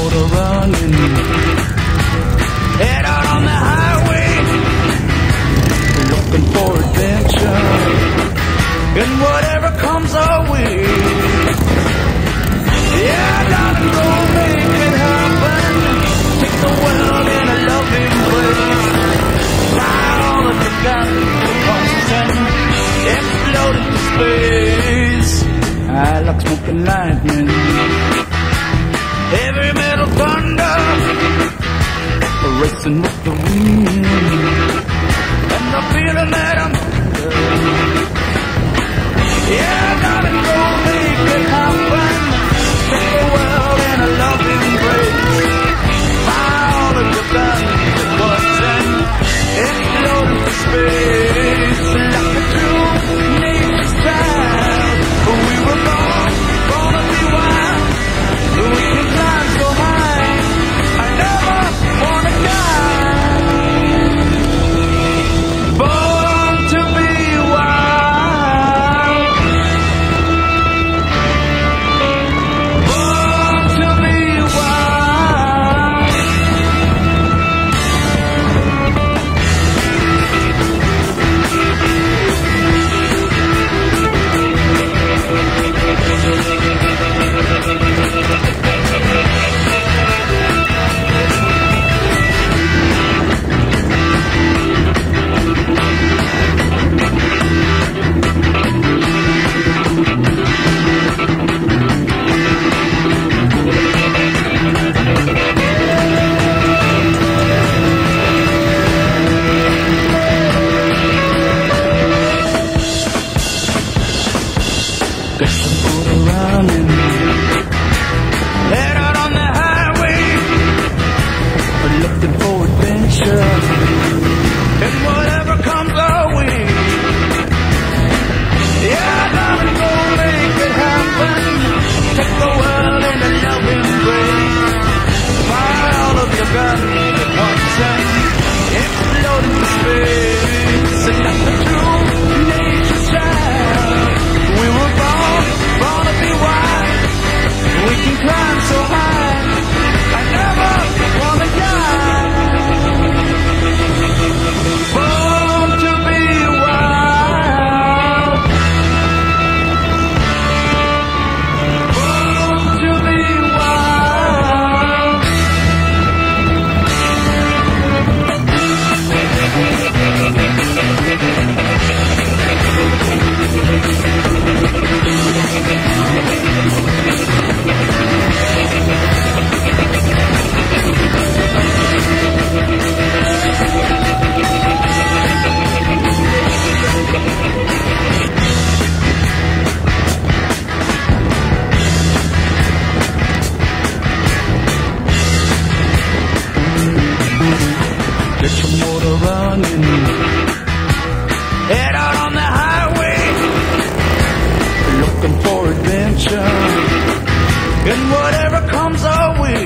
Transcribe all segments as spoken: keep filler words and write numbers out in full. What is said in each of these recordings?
motor running, head out on the highway, looking for adventure, and whatever comes our way. Yeah, darling, go make it happen. Take the world in a loving embrace. Fly all of your guns and explode into space. I like smoking lightning, heavy metal thunder, racing with the wind, and the feeling that I'm under. Yeah, darling, go make it happen. Take the world in a loving embrace. Fire all of your guns at once and explode into space. Like a true nature's child, we were born, born to be wild. We can climb so high, I never wanna die. Born to be wild, born to be wild. Got the motor running, head out on the highway, looking for adventure, and whatever comes our way. Yeah, darling, go make it happen. Take the world in a loving embrace. Fire all of your guns at once and explode into space. And like the true nature's child, we were born, born to be wild. We can climb so high, I never wanna die. Born to be wild, born to be wild. Get your motor running, head out on the highway, looking for adventure, and whatever comes our way.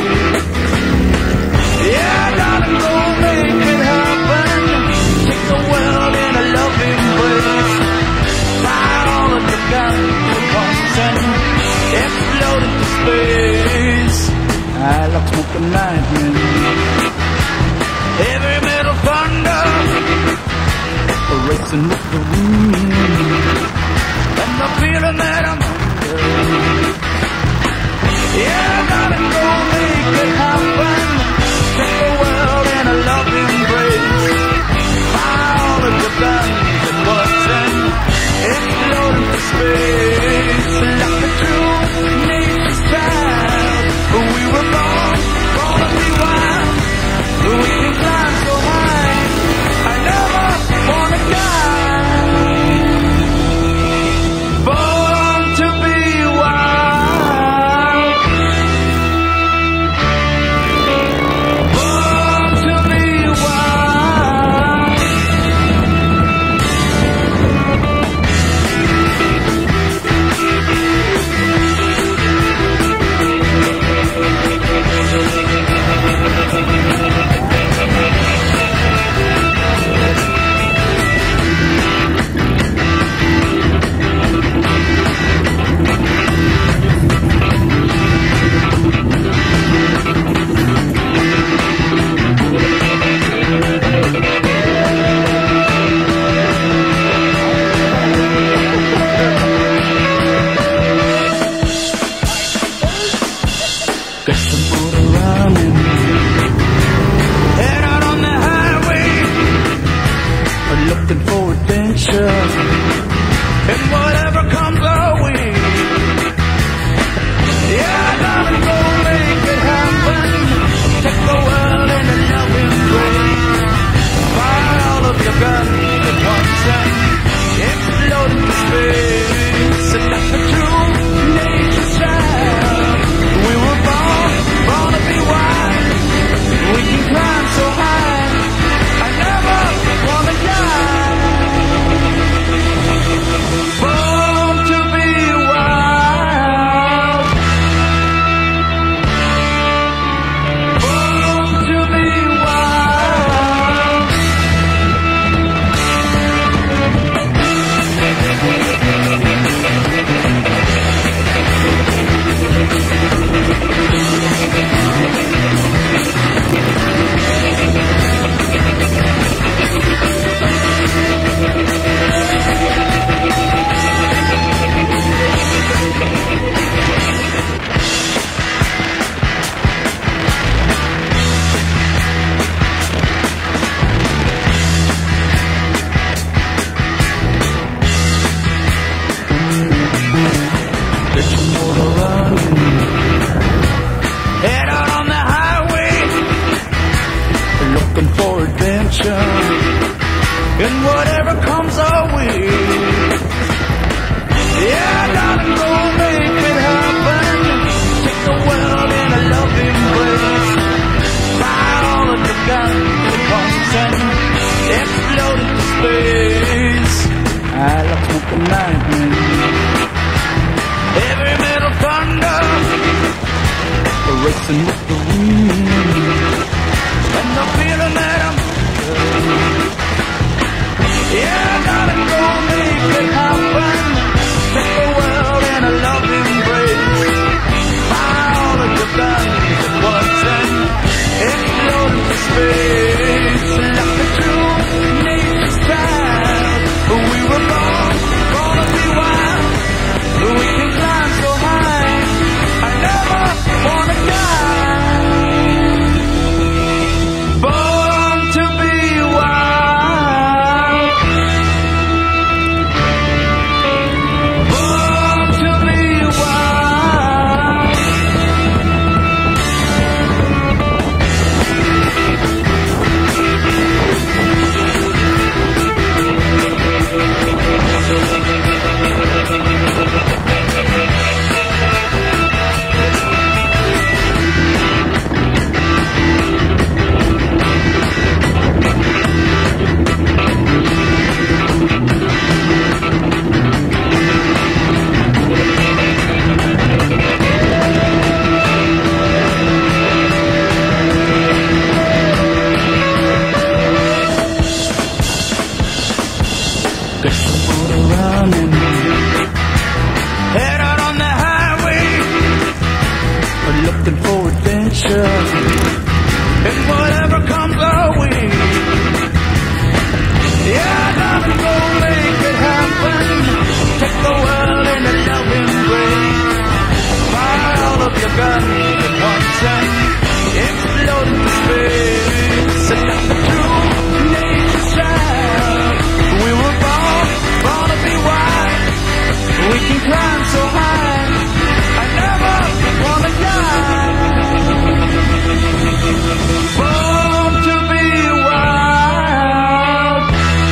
Yeah, darling, go make it happen. Take the world in a loving embrace. Fire all of your guns at once and explode into space. I like smoking lightning, heavy metal thunder, racing with the wind, and the feeling that I'm under. Yeah, darling, go make it happen. Take the world in a loving embrace. Fire all of your guns at once and explode into space. Like a true nature's child, we were born, born to be wild. We can climb so high, I never wanna die. the motor running. Head out on the highway, looking for adventure, and whatever comes our way. Yeah, darling, go make it happen. Take the world in a loving embrace. Fire all of your guns at once and explode into space. And that's the true nature style. We were born, born to be wild. We can climb so high. I never wanna die. Born to be wild. Born to be wild. Head out on the highway, looking for adventure, and whatever comes our way. Yeah, darling, go make it happen. Take the world in a loving embrace. Fire all of your guns at once and explode into space. I love smoking lightning, heavy metal thunder, racing with the wind, and the feeling that I'm yeah, darling, go make it happen. Take the world in a loving embrace. Fire all of your guns at once and explode into space. Like the true nature style. We were born, born to be wild. We can climb so high. I never wanna die. Born to be wild. Born to be wild. Get the motor running. Head out on the highway, looking for adventure, and whatever comes our way. Yeah, darling, go make it happen. Take the world in a loving embrace. Fire all of your guns at once and explode into space. And that's the true nature style. We were born, born to be wild. We can climb so high. I never wanna die. Born to be wild.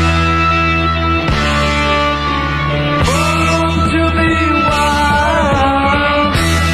Born to be wild.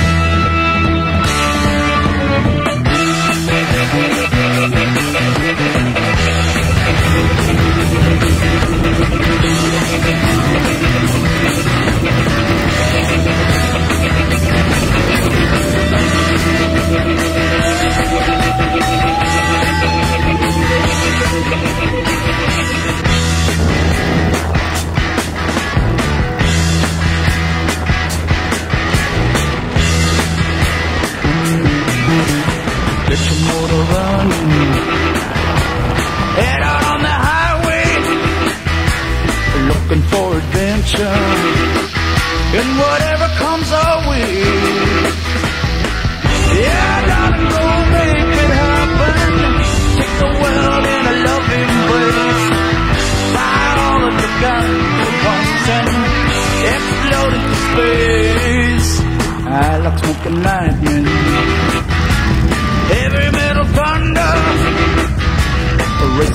Get your motor running. Head out on the highway, looking for adventure, and whatever comes our way. Yeah,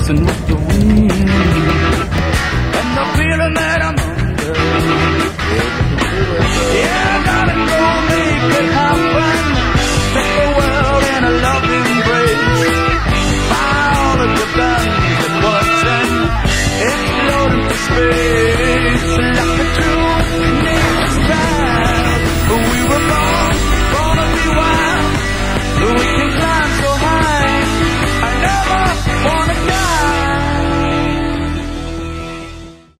dancing with the wind.